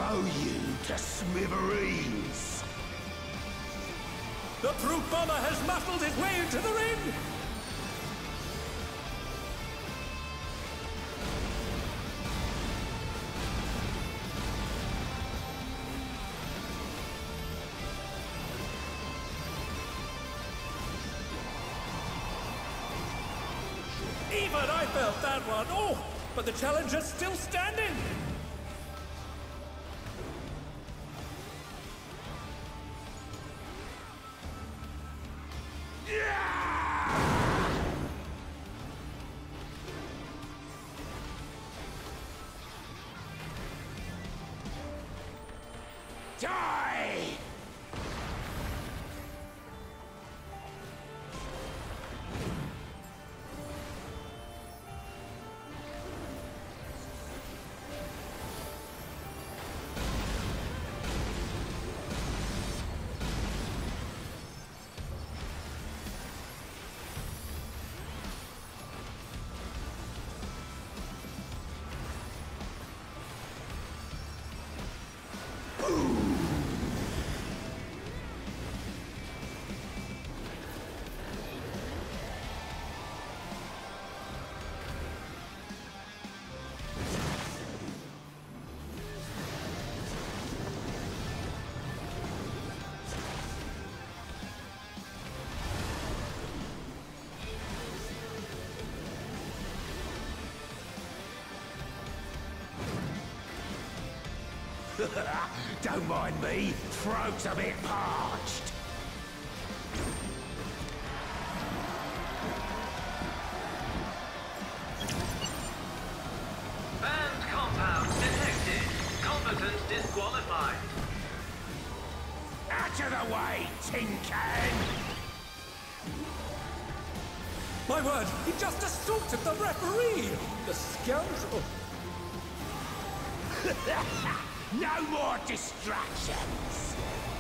blow you to smithereens. The brute bomber has muscled his way into the ring! Even I felt that one! Oh! But the challenger's still standing! Die! Don't mind me, throat's a bit parched. Banned compound detected. Combatant disqualified. Out of the way, tin can! My word, he just assaulted the referee! The scoundrel! No more distractions!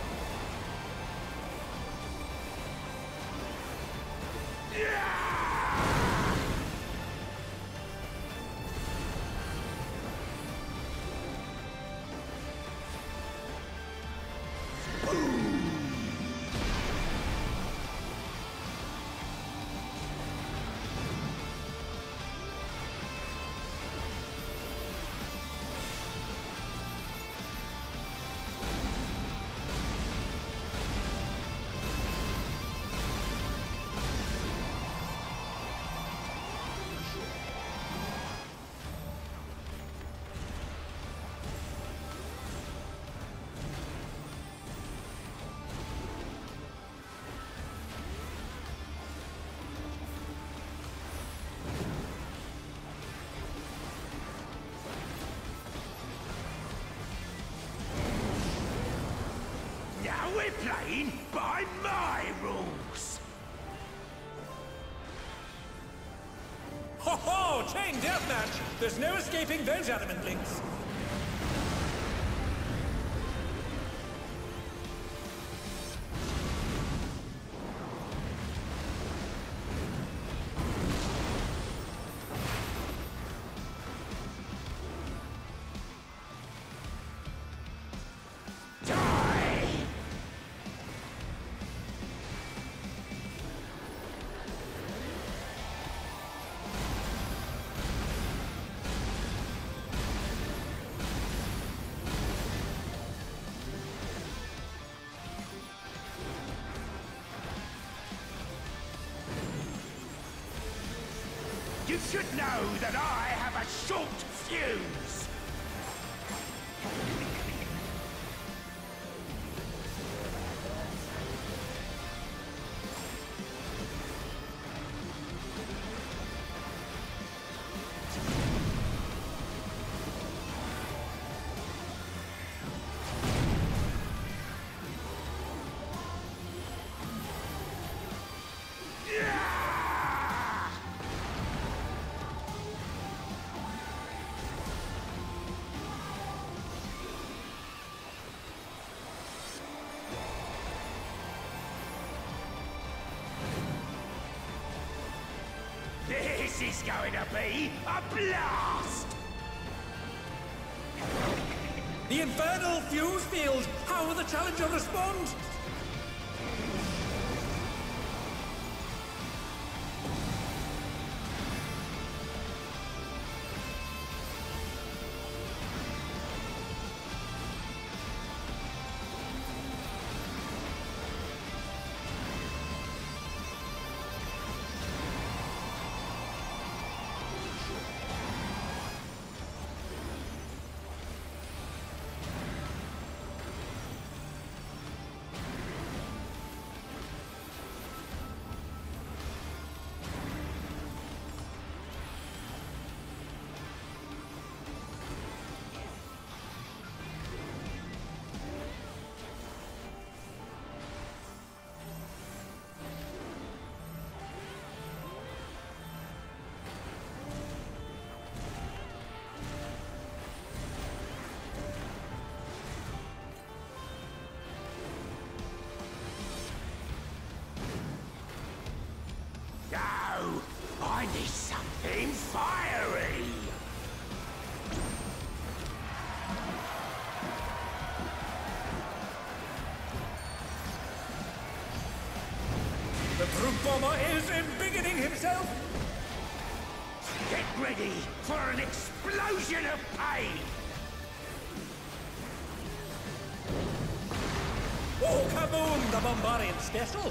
Now we're playing by my rules! Ho ho! Chain deathmatch! There's no escaping those adamant links! You should know that I have a short fuse! This is going to be a blast! The infernal fuse field! How will the Challenger respond? No! I need something fiery! The brute bomber is embiggening himself! Get ready for an explosion of pain! Oh, kaboom! The Bombarian special!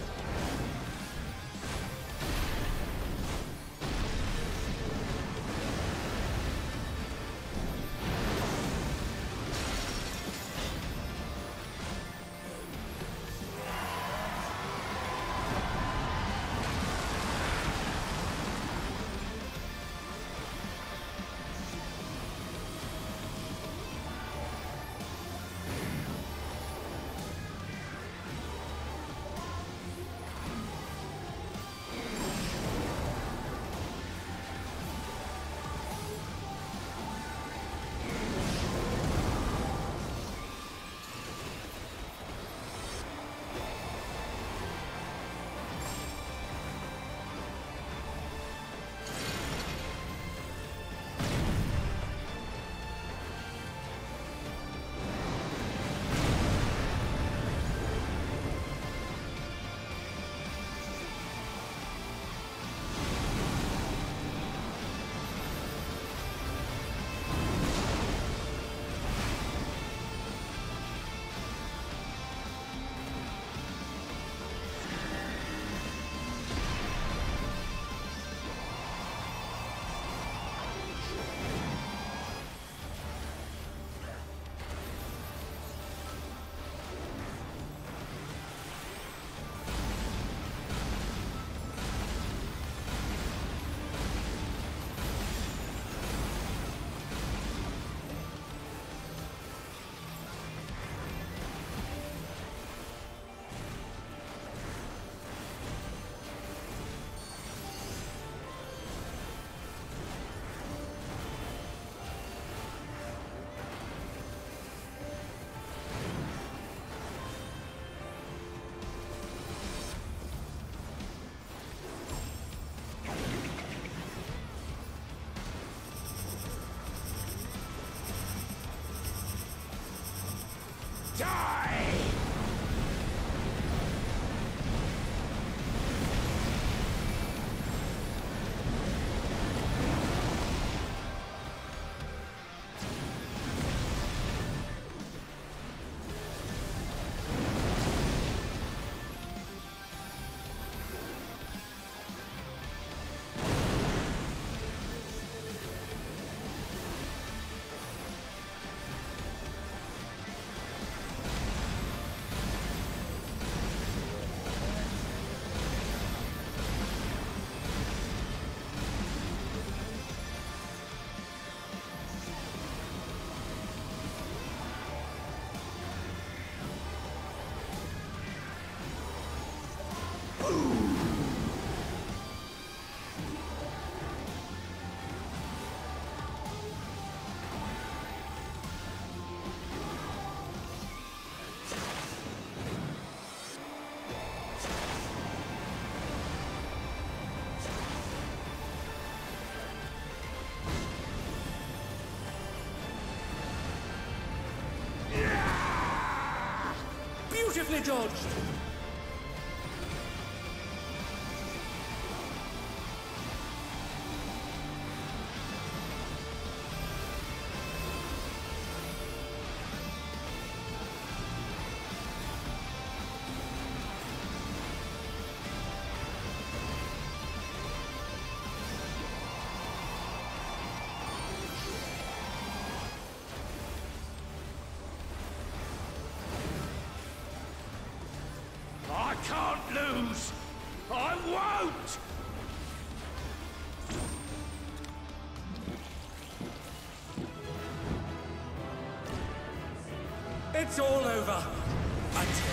Nicely dodged. I can't lose! I won't! It's all over. Until